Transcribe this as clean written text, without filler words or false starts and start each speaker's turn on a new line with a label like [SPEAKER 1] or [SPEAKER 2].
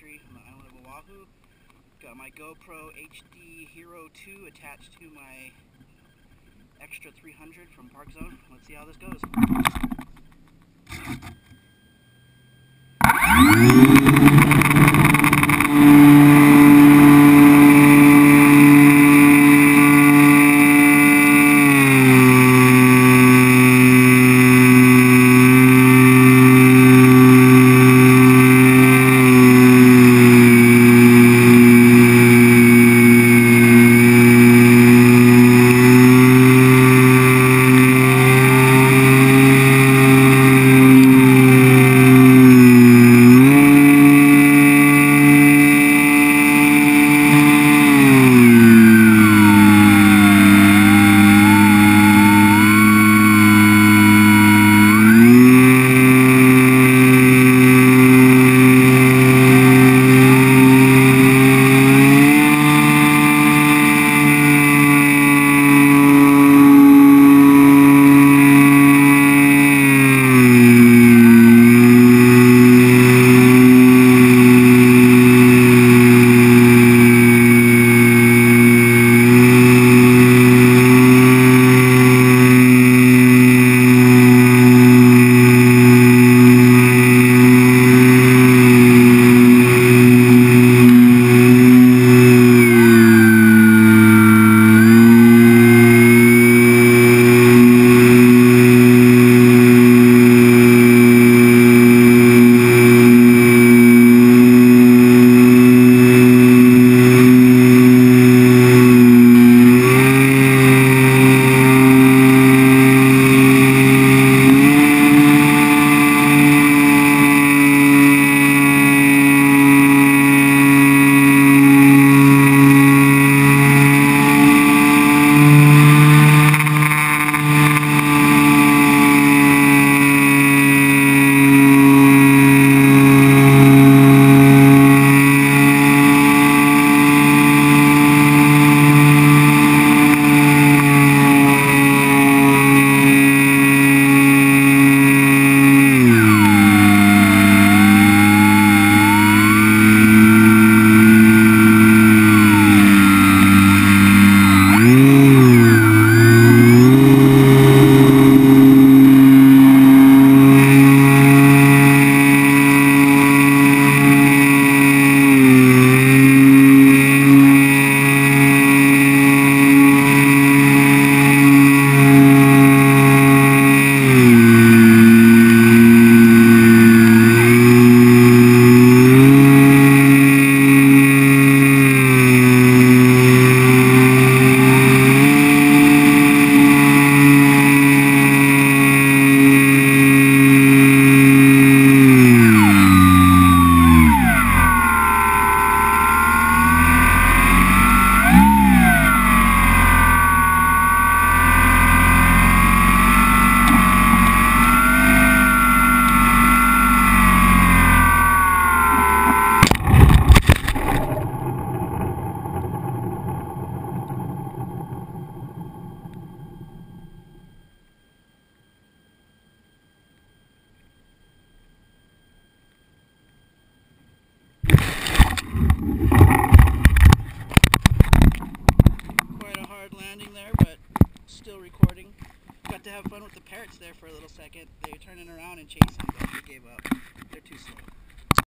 [SPEAKER 1] country on the island of Oahu. Got my GoPro HD Hero 2 attached to my Extra 300 from Park Zone. Let's see how this goes. Landing there, but still recording. Got to have fun with the parrots there for a little second. They were turning around and chasing, but they gave up.